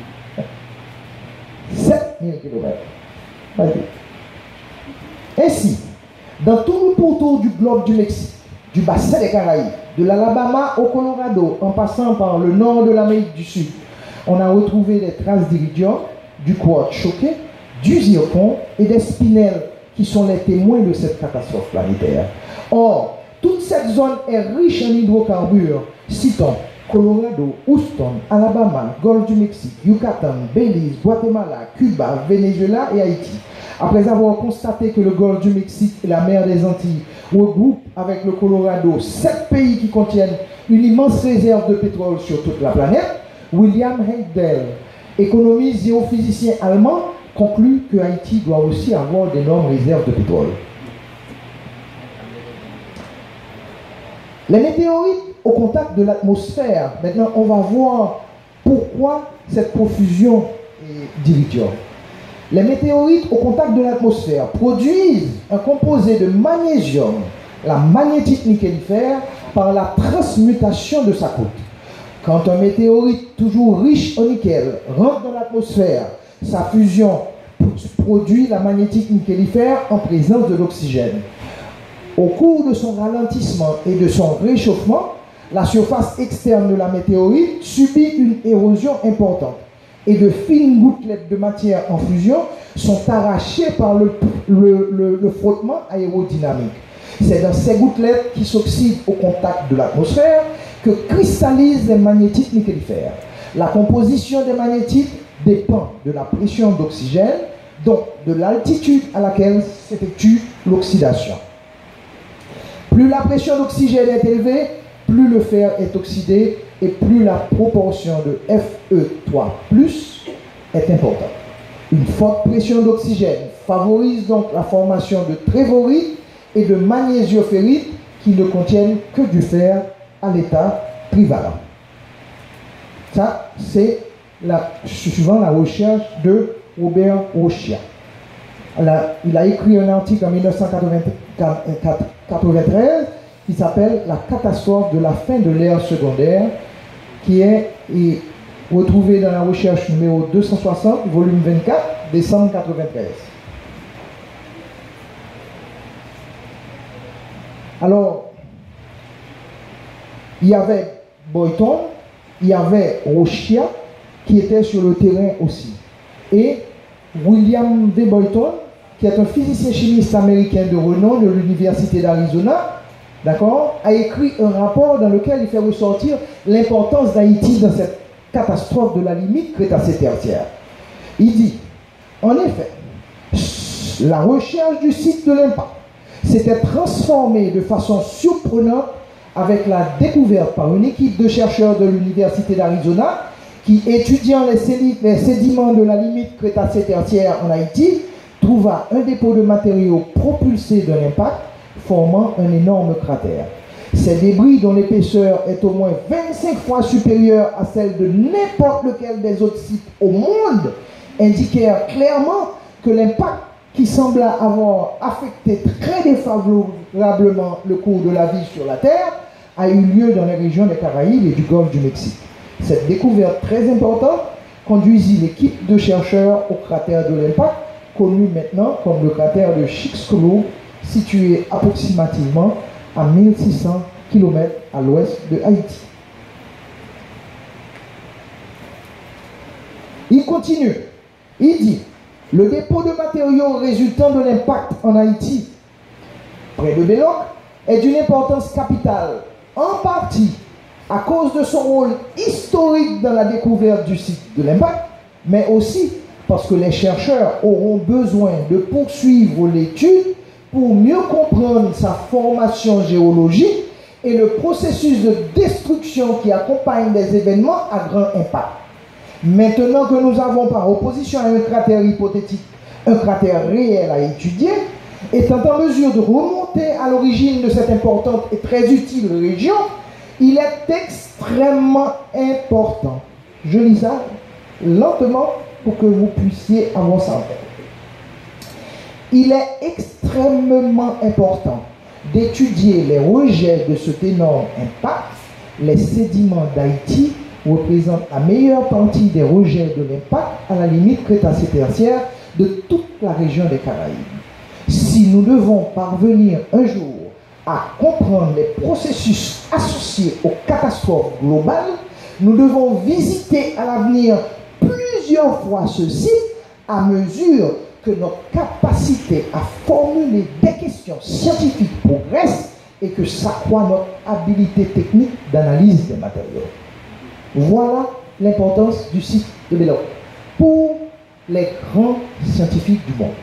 sept mille kilomètres. Ainsi, dans tout le pourtour du globe du Mexique, du bassin des Caraïbes, de l'Alabama au Colorado, en passant par le nord de l'Amérique du Sud, on a retrouvé des traces d'iridium, du quartz choqué, du zircon et des spinels qui sont les témoins de cette catastrophe planétaire. Or, toute cette zone est riche en hydrocarbures. Citons Colorado, Houston, Alabama, Golfe du Mexique, Yucatan, Belize, Guatemala, Cuba, Venezuela et Haïti. Après avoir constaté que le Golfe du Mexique et la mer des Antilles regroupent avec le Colorado sept pays qui contiennent une immense réserve de pétrole sur toute la planète, William Heidel, économiste géophysicien allemand, conclut que Haïti doit aussi avoir d'énormes réserves de pétrole. Les météorites au contact de l'atmosphère, maintenant on va voir pourquoi cette profusion d'iridium. Les météorites au contact de l'atmosphère produisent un composé de magnésium, la magnétite nickelifère, par la transmutation de sa croûte. Quand un météorite toujours riche en nickel rentre dans l'atmosphère, sa fusion produit la magnétite nickelifère en présence de l'oxygène. Au cours de son ralentissement et de son réchauffement, la surface externe de la météorite subit une érosion importante et de fines gouttelettes de matière en fusion sont arrachées par le, le, le, le frottement aérodynamique. C'est dans ces gouttelettes qui s'oxydent au contact de l'atmosphère que cristallisent les magnétites nickelifères. La composition des magnétites dépend de la pression d'oxygène, donc de l'altitude à laquelle s'effectue l'oxydation. Plus la pression d'oxygène est élevée, plus le fer est oxydé et plus la proportion de F E trois plus est importante. Une forte pression d'oxygène favorise donc la formation de trévorites et de magnésioferrites qui ne contiennent que du fer à l'état trivalent. Ça, c'est suivant la recherche de Robert Rochia. Il a écrit un article en mille neuf cent quatre-vingt-treize qui s'appelle « La catastrophe de la fin de l'ère secondaire » qui est, est retrouvé dans la recherche numéro deux cent soixante, volume vingt-quatre, décembre mille neuf cent quatre-vingt-treize. Alors, il y avait Boyton, il y avait Rochia qui était sur le terrain aussi. Et William D. Boyton, qui est un physicien chimiste américain de renom de l'Université d'Arizona, d'accord, a écrit un rapport dans lequel il fait ressortir l'importance d'Haïti dans cette catastrophe de la limite Crétacé-Tertiaire. Il dit, en effet, la recherche du site de l'impact s'était transformée de façon surprenante avec la découverte par une équipe de chercheurs de l'Université d'Arizona qui, étudiant les sédiments de la limite Crétacé-Tertiaire en Haïti, trouva un dépôt de matériaux propulsés d'un impact formant un énorme cratère. Ces débris, dont l'épaisseur est au moins vingt-cinq fois supérieure à celle de n'importe lequel des autres sites au monde, indiquèrent clairement que l'impact qui sembla avoir affecté très défavorablement le cours de la vie sur la Terre a eu lieu dans les régions des Caraïbes et du Golfe du Mexique. Cette découverte très importante conduisit l'équipe de chercheurs au cratère de l'impact, connu maintenant comme le cratère de Chicxulub, situé approximativement à mille six cents kilomètres à l'ouest de Haïti. Il continue, il dit, le dépôt de matériaux résultant de l'impact en Haïti, près de Béloc, est d'une importance capitale, en partie à cause de son rôle historique dans la découverte du site de l'impact, mais aussi parce que les chercheurs auront besoin de poursuivre l'étude pour mieux comprendre sa formation géologique et le processus de destruction qui accompagne des événements à grand impact. Maintenant que nous avons par opposition à un cratère hypothétique, un cratère réel à étudier, étant en mesure de remonter à l'origine de cette importante et très utile région, il est extrêmement important. Je lis ça lentement pour que vous puissiez avoir ça en tête. Il est extrêmement important d'étudier les rejets de cet énorme impact. Les sédiments d'Haïti représentent la meilleure partie des rejets de l'impact à la limite crétacé-tertiaire de toute la région des Caraïbes. Si nous devons parvenir un jour à comprendre les processus associés aux catastrophes globales, nous devons visiter à l'avenir plusieurs fois ce site à mesure que notre capacité à formuler des questions scientifiques progresse et que s'accroît notre habilité technique d'analyse des matériaux. Voilà l'importance du site de Belloc pour les grands scientifiques du monde.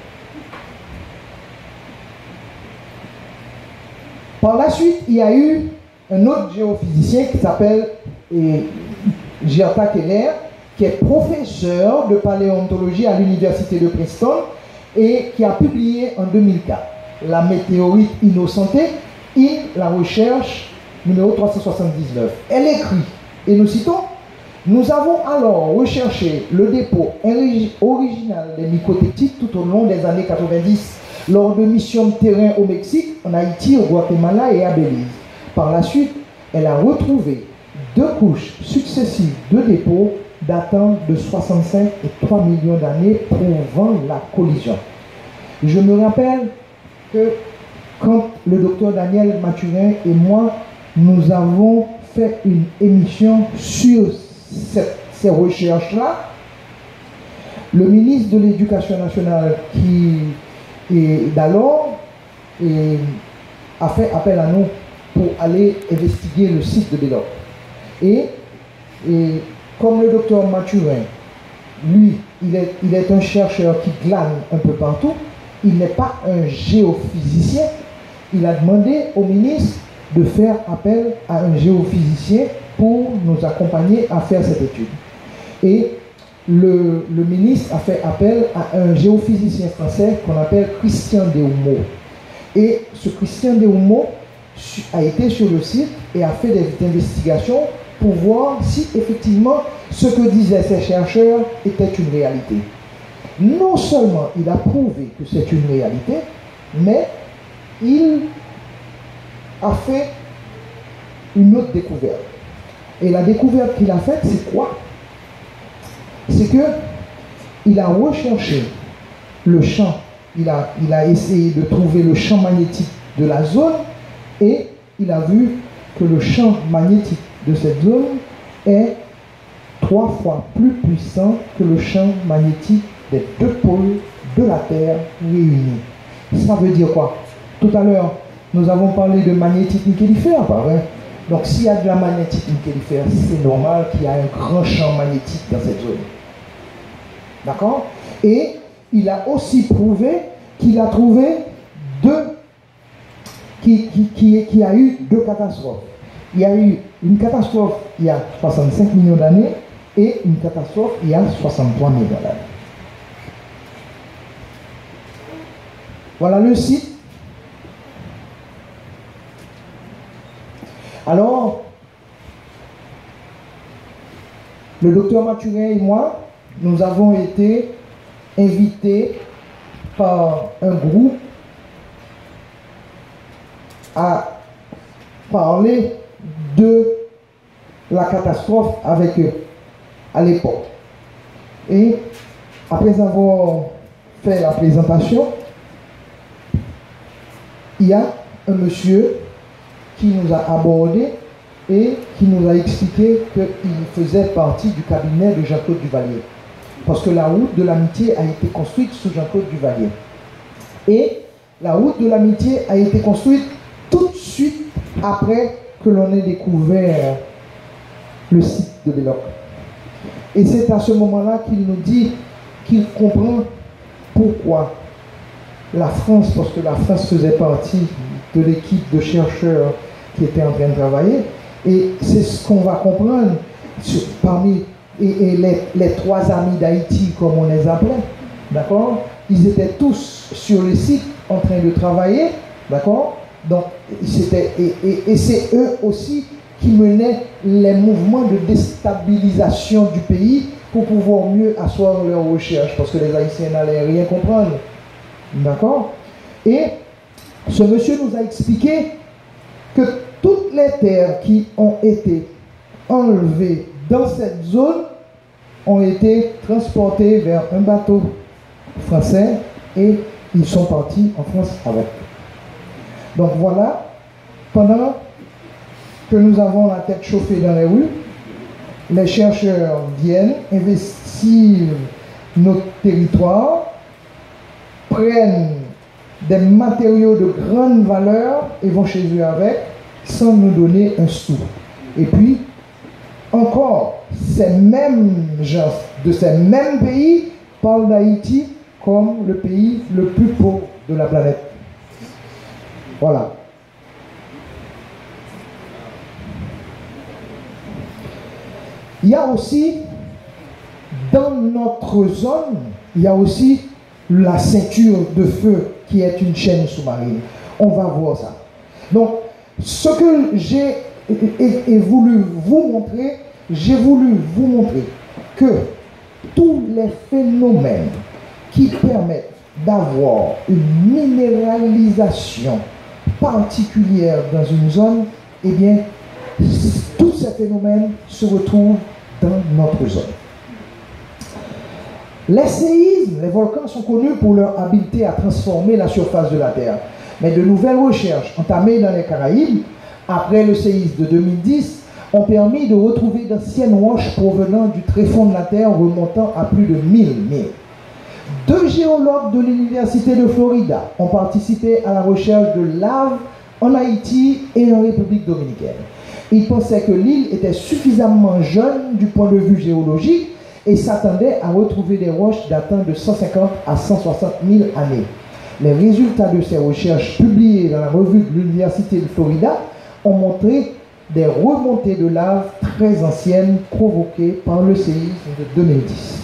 Par la suite, il y a eu un autre géophysicien qui s'appelle Gerta Keller, qui est professeur de paléontologie à l'université de Princeton et qui a publié en deux mille quatre La météorite innocentée in la recherche numéro trois cent soixante-dix-neuf. Elle écrit, et nous citons, « Nous avons alors recherché le dépôt original des microtectites tout au long des années quatre-vingt-dix lors de missions de terrain au Mexique, en Haïti, au Guatemala et à Belize. Par la suite, elle a retrouvé deux couches successives de dépôts datant de soixante-cinq et trois millions d'années prouvant la collision. » Je me rappelle que quand le docteur Daniel Mathurin et moi, nous avons fait une émission sur cette, ces recherches-là, le ministre de l'Éducation nationale qui est d'alors a fait appel à nous pour aller investiguer le site de Belloc. Et, et comme le docteur Mathurin, lui, il est, il est un chercheur qui glane un peu partout, il n'est pas un géophysicien, il a demandé au ministre de faire appel à un géophysicien pour nous accompagner à faire cette étude. Et le, le ministre a fait appel à un géophysicien français qu'on appelle Christian Dehumo. Et ce Christian Dehumo a été sur le site et a fait des investigations pour voir si effectivement ce que disaient ces chercheurs était une réalité. Non seulement il a prouvé que c'est une réalité, mais il a fait une autre découverte. Et la découverte qu'il a faite, c'est quoi? C'est que il a recherché le champ, il a, il a essayé de trouver le champ magnétique de la zone et il a vu que le champ magnétique de cette zone est trois fois plus puissant que le champ magnétique des deux pôles de la Terre réunis. Ça veut dire quoi? Tout à l'heure, nous avons parlé de magnétique nickelifère, pas vrai? Donc s'il y a de la magnétique nickelifère, c'est normal qu'il y ait un grand champ magnétique dans cette zone. D'accord? Et il a aussi prouvé qu'il a trouvé deux, qui, qui, qui, qui a eu deux catastrophes. Il y a eu une catastrophe il y a soixante-cinq millions d'années et une catastrophe il y a soixante-trois millions d'années. Voilà le site. Alors, le docteur Mathurin et moi, nous avons été invités par un groupe à parler de la catastrophe avec eux à l'époque. Et après avoir fait la présentation, il y a un monsieur qui nous a abordé et qui nous a expliqué qu'il faisait partie du cabinet de Jean-Claude Duvalier. Parce que la route de l'amitié a été construite sous Jean-Claude Duvalier. Et la route de l'amitié a été construite tout de suite après que l'on ait découvert le site de Belloc. Et c'est à ce moment-là qu'il nous dit qu'il comprend pourquoi la France, parce que la France faisait partie de l'équipe de chercheurs qui était en train de travailler, et c'est ce qu'on va comprendre sur, parmi et, et les, les trois amis d'Haïti, comme on les appelait, d'accord? Ils étaient tous sur le site en train de travailler, d'accord? Donc, c'était, et, et, et c'est eux aussi qui menaient les mouvements de déstabilisation du pays pour pouvoir mieux asseoir leurs recherches, parce que les Haïtiens n'allaient rien comprendre. D'accord? Et ce monsieur nous a expliqué que toutes les terres qui ont été enlevées dans cette zone ont été transportées vers un bateau français et ils sont partis en France avec. Donc voilà, pendant que nous avons la tête chauffée dans les rues, les chercheurs viennent investir nos territoires, prennent des matériaux de grande valeur et vont chez eux avec sans nous donner un sou. Et puis, encore, ces mêmes gens de ces mêmes pays parlent d'Haïti comme le pays le plus pauvre de la planète. Voilà. Il y a aussi, dans notre zone, il y a aussi la ceinture de feu qui est une chaîne sous-marine. On va voir ça. Donc, ce que j'ai voulu vous montrer, j'ai voulu vous montrer que tous les phénomènes qui permettent d'avoir une minéralisation particulière dans une zone, eh bien, tous ces phénomènes se retrouvent dans notre zone. Les séismes, les volcans sont connus pour leur habileté à transformer la surface de la Terre. Mais de nouvelles recherches entamées dans les Caraïbes, après le séisme de deux mille dix, ont permis de retrouver d'anciennes roches provenant du tréfonds de la Terre remontant à plus de mille milles. Deux géologues de l'Université de Florida ont participé à la recherche de lave en Haïti et en République dominicaine. Ils pensaient que l'île était suffisamment jeune du point de vue géologique et s'attendaient à retrouver des roches datant de cent cinquante à cent soixante mille années. Les résultats de ces recherches publiées dans la revue de l'Université de Florida ont montré des remontées de lave très anciennes provoquées par le séisme de deux mille dix.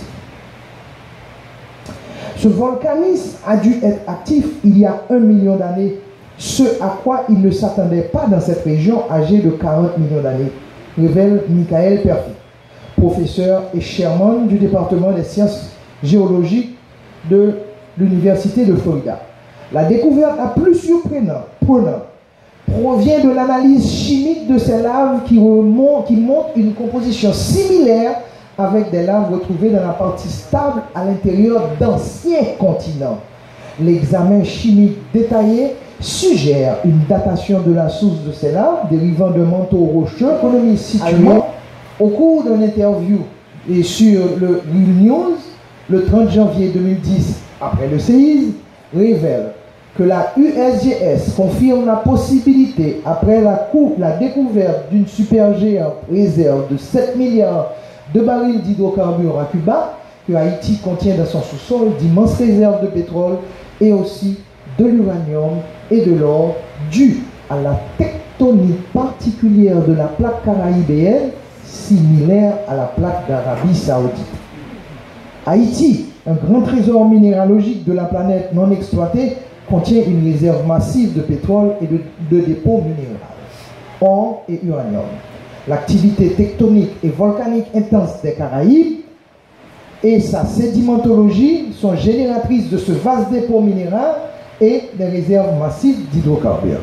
Ce volcanisme a dû être actif il y a un million d'années, ce à quoi il ne s'attendait pas dans cette région âgée de quarante millions d'années, révèle Michael Perfit, professeur et chairman du département des sciences géologiques de l'Université de Florida. La découverte la plus surprenante provient de l'analyse chimique de ces laves qui, remontent, qui montrent une composition similaire avec des laves retrouvées dans la partie stable à l'intérieur d'anciens continents. L'examen chimique détaillé suggère une datation de la source de ces laves dérivant de manteaux rocheux qu'on a mis situés. Au cours d'une interview et sur le Real News, le trente janvier deux mille dix, après le séisme, révèle que la U S G S confirme la possibilité, après la, coupe, la découverte d'une supergéante réserve de sept milliards de barils d'hydrocarbures à Cuba, que Haïti contient dans son sous-sol d'immenses réserves de pétrole et aussi de l'uranium et de l'or dû à la tectonique particulière de la plaque caribéenne, similaire à la plaque d'Arabie Saoudite. Haïti, un grand trésor minéralogique de la planète non exploité, contient une réserve massive de pétrole et de, de dépôts minéraux, or et uranium. L'activité tectonique et volcanique intense des Caraïbes et sa sédimentologie sont génératrices de ce vaste dépôt minéral et des réserves massives d'hydrocarbures.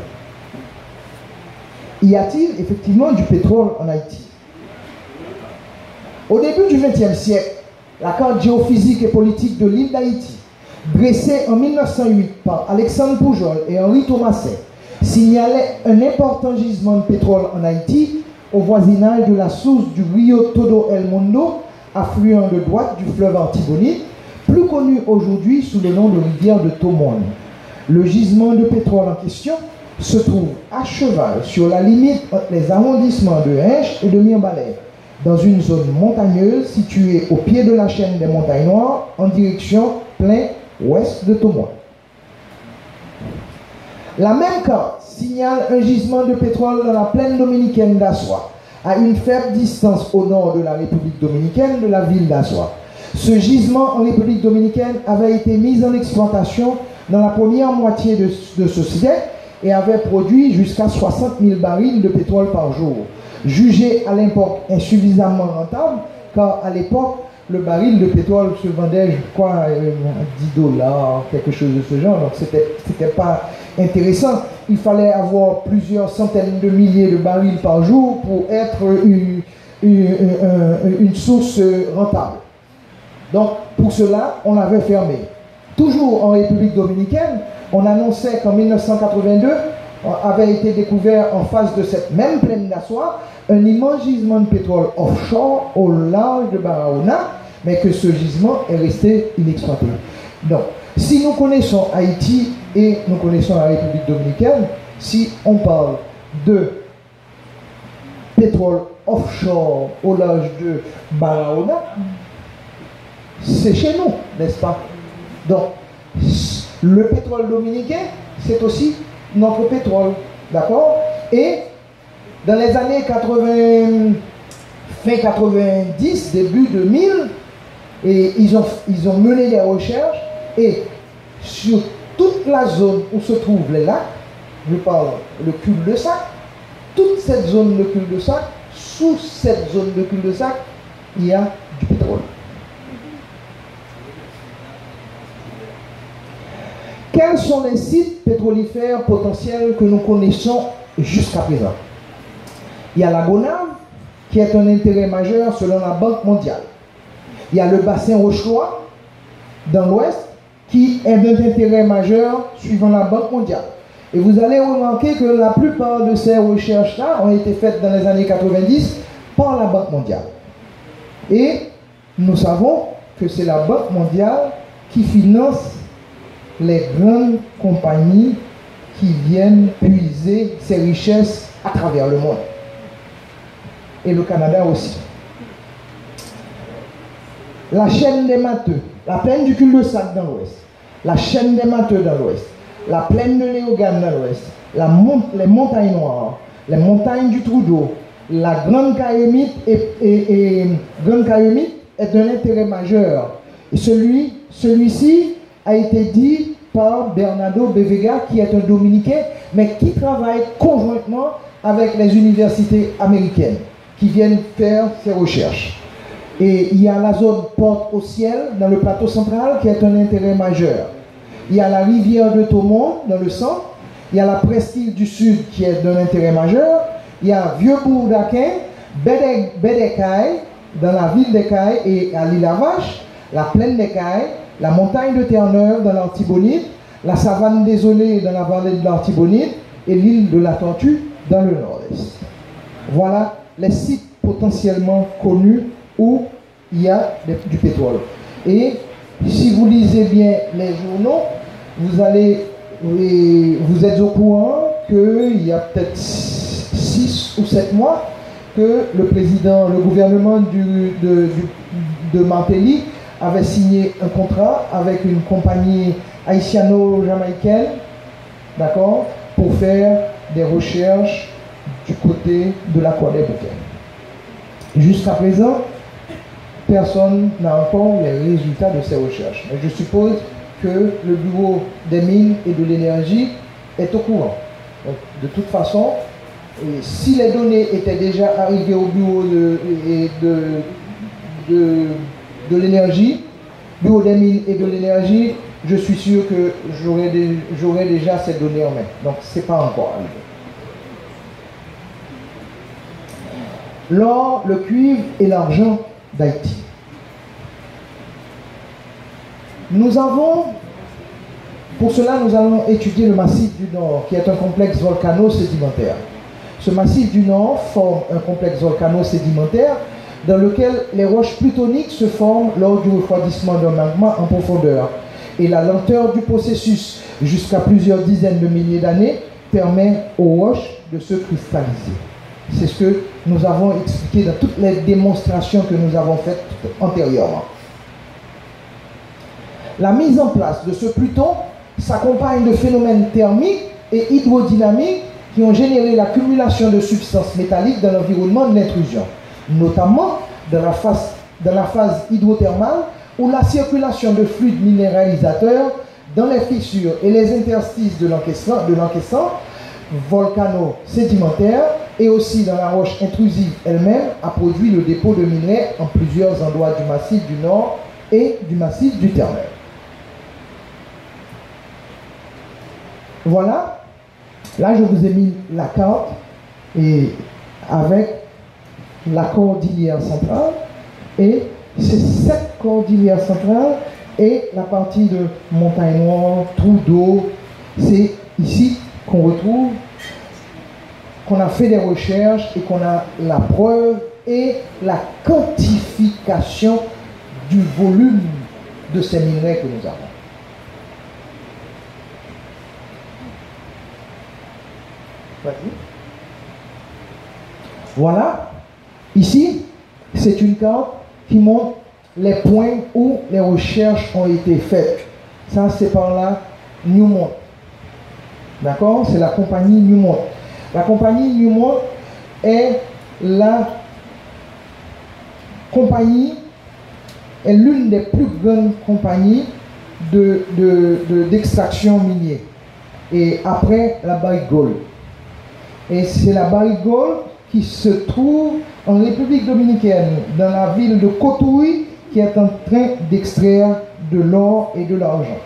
Y a-t-il effectivement du pétrole en Haïti? Au début du vingtième siècle, la carte géophysique et politique de l'île d'Haïti, dressée en mille neuf cent huit par Alexandre Poujol et Henri Thomassin, signalait un important gisement de pétrole en Haïti au voisinage de la source du Rio Todo El Mundo, affluent de droite du fleuve Artibonite, plus connu aujourd'hui sous le nom de rivière de Tomone. Le gisement de pétrole en question se trouve à cheval sur la limite entre les arrondissements de Hinche et de Mirbalais, dans une zone montagneuse située au pied de la chaîne des montagnes noires en direction plein ouest de Tomone. La même carte signale un gisement de pétrole dans la plaine dominicaine d'Assois, à une faible distance au nord de la République dominicaine de la ville d'Assois. Ce gisement en République dominicaine avait été mis en exploitation dans la première moitié de, de ce siècle et avait produit jusqu'à soixante mille barils de pétrole par jour, jugé à l'époque insuffisamment rentable, car à l'époque, le baril de pétrole se vendait, je crois, à dix dollars, quelque chose de ce genre. Donc, c'était pas intéressant. Il fallait avoir plusieurs centaines de milliers de barils par jour pour être une, une, une, une source rentable. Donc, pour cela, on l'avait fermé. Toujours en République dominicaine, on annonçait qu'en mille neuf cent quatre-vingt-deux, avait été découvert en face de cette même plaine d'Assois un immense gisement de pétrole offshore au large de Barahona, mais que ce gisement est resté inexploité. Donc, si nous connaissons Haïti et nous connaissons la République dominicaine, si on parle de pétrole offshore au large de Barahona, c'est chez nous, n'est-ce pas? Donc, le pétrole dominicain, c'est aussi notre pétrole, d'accord? Et dans les années quatre-vingts, fin quatre-vingt-dix, début deux mille, et ils ont, ils ont mené des recherches, et sur toute la zone où se trouvent les lacs, je parle le cul-de-sac, toute cette zone de cul-de-sac, sous cette zone de cul-de-sac, il y a du pétrole. Quels sont les sites pétrolifères potentiels que nous connaissons jusqu'à présent? Il y a la Gonave, qui est un intérêt majeur selon la Banque mondiale. Il y a le bassin Rochelois, dans l'ouest, qui est d'un intérêt majeur suivant la Banque mondiale. Et vous allez remarquer que la plupart de ces recherches-là ont été faites dans les années quatre-vingt-dix par la Banque mondiale. Et nous savons que c'est la Banque mondiale qui finance les grandes compagnies qui viennent puiser ces richesses à travers le monde. Et le Canada aussi. La chaîne des Matheux, la plaine du cul-de-sac dans l'ouest, la chaîne des Matheux dans l'ouest, la plaine de Léogane dans l'ouest, la mont les montagnes noires, les montagnes du Trou-d'eau, la Grande Cayémite et, et, et Grande Cayémite est d'un intérêt majeur. Et celui, celui-ci a été dit par Bernardo Bevega, qui est un Dominicain, mais qui travaille conjointement avec les universités américaines, qui viennent faire ces recherches. Et il y a la zone Porte au Ciel, dans le plateau central, qui est un intérêt majeur. Il y a la rivière de Thomond, dans le centre. Il y a la Presqu'île du Sud, qui est d'un intérêt majeur. Il y a Vieux-Bourg d'Aquin, Bédécaille, dans la ville d'Écaille et à l'île à Vache, la plaine d'Écaille, la montagne de Terre-Neuve dans l'Artibonite, la savane désolée dans la vallée de l'Artibonite et l'île de la Tortue dans le nord-est. Voilà les sites potentiellement connus où il y a du pétrole. Et si vous lisez bien les journaux, vous allez, vous êtes au courant qu'il y a peut-être six ou sept mois que le président, le gouvernement du, de, du, de Martelly avait signé un contrat avec une compagnie haïtiano-jamaïcaine, d'accord, pour faire des recherches du côté de la Croix des Bouquets. Jusqu'à présent, personne n'a encore les résultats de ces recherches. Mais je suppose que le Bureau des mines et de l'énergie est au courant. Donc, de toute façon, et si les données étaient déjà arrivées au Bureau de, de, de, de l'énergie, Bureau des mines et de l'énergie, je suis sûr que j'aurais déjà ces données en main. Donc, ce n'est pas encore arrivé. L'or, le cuivre et l'argent d'Haïti. Nous avons, pour cela, nous allons étudier le massif du Nord, qui est un complexe volcano-sédimentaire. Ce massif du Nord forme un complexe volcano-sédimentaire dans lequel les roches plutoniques se forment lors du refroidissement d'un magma en profondeur. Et la lenteur du processus, jusqu'à plusieurs dizaines de milliers d'années, permet aux roches de se cristalliser. C'est ce que nous avons expliqué dans toutes les démonstrations que nous avons faites antérieurement. La mise en place de ce pluton s'accompagne de phénomènes thermiques et hydrodynamiques qui ont généré l'accumulation de substances métalliques dans l'environnement de l'intrusion, notamment dans la phase, dans la phase hydrothermale où la circulation de fluides minéralisateurs dans les fissures et les interstices de l'encaissant volcano-sédimentaire et aussi dans la roche intrusive elle-même, a produit le dépôt de minerais en plusieurs endroits du massif du Nord et du massif du Terneuil. Voilà, là je vous ai mis la carte et avec la cordillère centrale et ces sept cordillères centrales et la partie de Montagne Noire, Trou d'eau, c'est ici qu'on retrouve, qu'on a fait des recherches et qu'on a la preuve et la quantification du volume de ces minerais que nous avons. Voilà, ici, c'est une carte qui montre les points où les recherches ont été faites. Ça, c'est par là Newmont. D'accord? C'est la compagnie Newmont. La compagnie Newmont est la compagnie, est l'une des plus grandes compagnies de, de, de, d'extraction minière. Et après, la Barrick Gold. Et c'est la Barrick Gold qui se trouve en République dominicaine, dans la ville de Cotoouille, qui est en train d'extraire de l'or et de l'argent.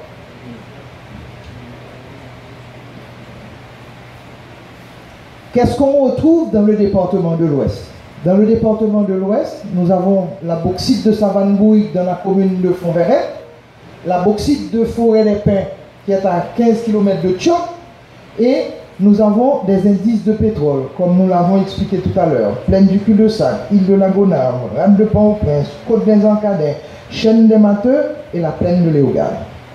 Qu'est-ce qu'on retrouve dans le département de l'Ouest? Dans le département de l'Ouest, nous avons la bauxite de Savane-Bouille dans la commune de Fontveret, la bauxite de Forêt-les-Pins qui est à quinze kilomètres de Tchok, et nous avons des indices de pétrole, comme nous l'avons expliqué tout à l'heure. Plaine du cul-de-sac, île de la Gonarde, rame de Port-au-Prince, côte des Encadins, chaîne des Mateux et la plaine de Léogade.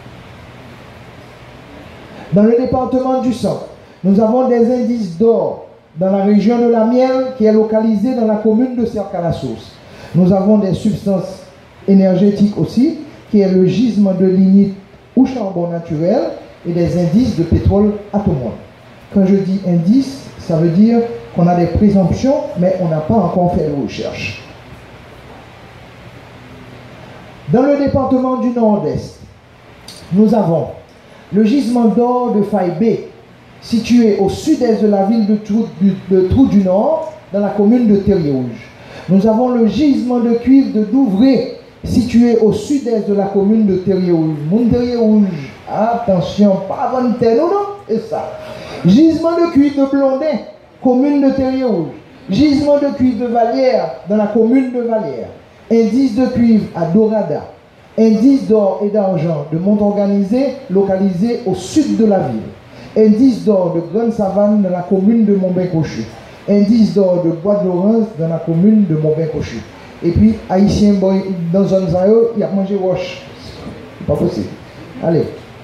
Dans le département du Centre, nous avons des indices d'or dans la région de la Mielle qui est localisée dans la commune de Cercle-à-la-Source. Nous avons des substances énergétiques aussi, qui est le gisement de lignite ou charbon naturel et des indices de pétrole atomois. Quand je dis indice, ça veut dire qu'on a des présomptions, mais on n'a pas encore fait de recherche. Dans le département du Nord-Est, nous avons le gisement d'or de Faye-B, situé au sud-est de la ville de Trou, du, de Trou du Nord, dans la commune de Terrier-Rouge. Nous avons le gisement de cuivre de Douvray, situé au sud-est de la commune de Terrier-Rouge. Moun Terrier-Rouge, attention, pas avant de non, non, et ça. Gisement de cuivre de Blondin, commune de Terrier-Rouge. Gisement de cuivre de Vallière, dans la commune de Vallière. Indice de cuivre à Dorada. Indice d'or et d'argent de Montorganisé, localisé au sud de la ville. Indice d'or de Grande Savane dans la commune de Montbain-Cochu. Indice d'or de Bois de Laurence dans la commune de Montbain-Cochu. Et puis, Haïtien, dans zone Zayo, il a mangé wash. C'est pas possible. Allez.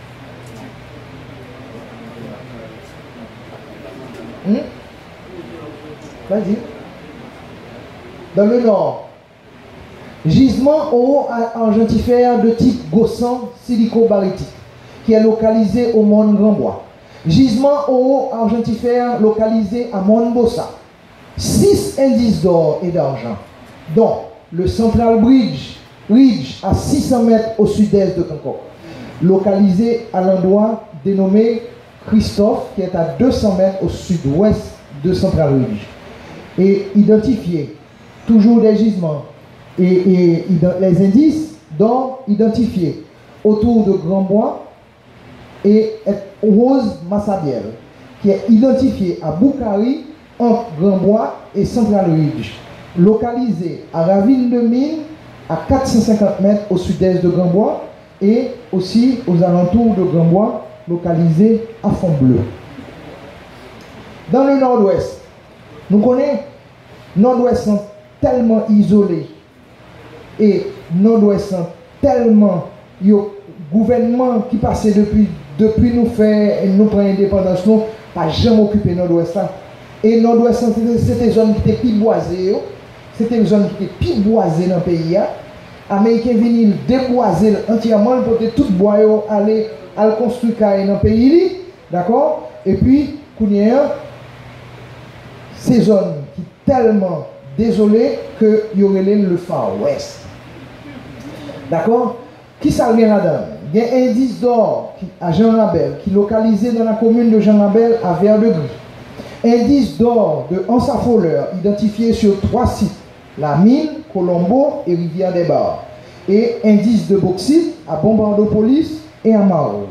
Hmm? Vas-y. Dans le nord, gisement oro argentifère de type Gossan silico-barytique, qui est localisé au Mont Grand-Bois. Gisement oro argentifère localisé à Mont-Bossa. Six indices d'or et d'argent, dont le Central Bridge, Ridge à six cents mètres au sud-est de Concord, localisé à l'endroit dénommé Christophe, qui est à deux cents mètres au sud-ouest de Central Ridge, et identifié, toujours des gisements, et, et les indices d'or identifiés autour de Grand-Bois et Rose Massabielle, qui est identifié à Boukari, entre Grand-Bois et Central Ridge, localisé à Ravine de Mine, à quatre cent cinquante mètres au sud-est de Grand-Bois, et aussi aux alentours de Grand-Bois, localisé à Fond-Bleu. Dans le nord-ouest, nous connaissons nord-ouest sont tellement isolés et nord-ouest sont tellement yo gouvernement qui passait depuis depuis nous faire nous prendre indépendance nous pas jamais occupé nord-ouest là et nord-ouest c'était zone qui était plus boisée c'était une zone qui était plus boisée dans le pays là américain venu déboiser entièrement pour que tout bois aller à construire dans le pays d'accord et puis Kounia ces zones qui tellement désolées que y aurait le Far West. D'accord? Qui ça vient là-dedans? Il y a un indice d'or à Jean Rabel qui est localisé dans la commune de Jean Rabel à Verdegris. Indice d'or de Ansa Fowler, identifié sur trois sites, la mine, Colombo et Rivière des Bars. Et indice de bauxite à Bombardopolis et à Marouge.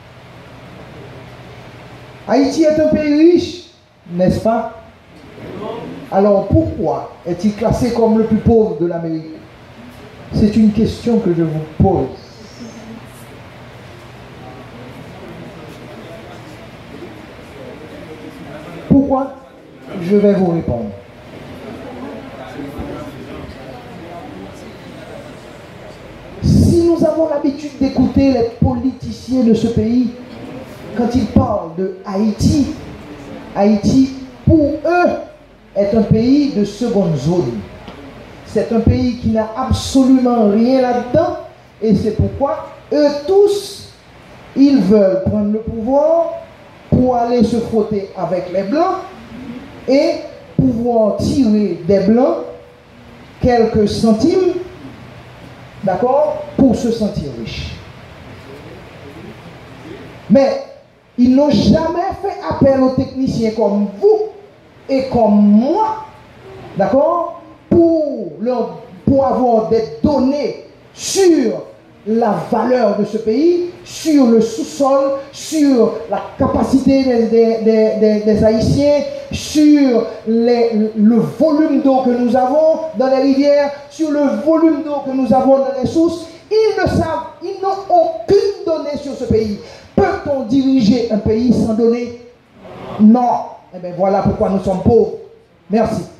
Haïti est un pays riche, n'est-ce pas? Alors pourquoi est-il classé comme le plus pauvre de l'Amérique? C'est une question que je vous pose. Pourquoi? Je vais vous répondre. Si nous avons l'habitude d'écouter les politiciens de ce pays, quand ils parlent de Haïti, Haïti, pour eux, est un pays de seconde zone. C'est un pays qui n'a absolument rien là-dedans, et c'est pourquoi eux tous, ils veulent prendre le pouvoir pour aller se frotter avec les Blancs et pouvoir tirer des Blancs quelques centimes, d'accord, pour se sentir riche. Mais ils n'ont jamais fait appel aux techniciens comme vous et comme moi, d'accord, pour, leur, pour avoir des données sur la valeur de ce pays, sur le sous-sol, sur la capacité des, des, des, des, des Haïtiens, sur les, le volume d'eau que nous avons dans les rivières, sur le volume d'eau que nous avons dans les sources. Ils ne savent, ils n'ont aucune donnée sur ce pays. Peut-on diriger un pays sans données? Non. Eh bien voilà pourquoi nous sommes pauvres. Merci.